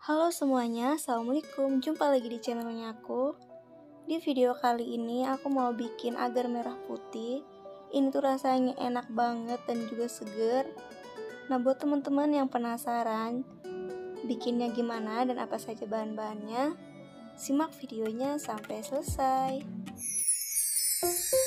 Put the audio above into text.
Halo semuanya, assalamualaikum. Jumpa lagi di channelnya aku. Di video kali ini aku mau bikin agar merah putih. Ini tuh rasanya enak banget dan juga seger. Nah, buat teman-teman yang penasaran bikinnya gimana dan apa saja bahan-bahannya, simak videonya sampai selesai.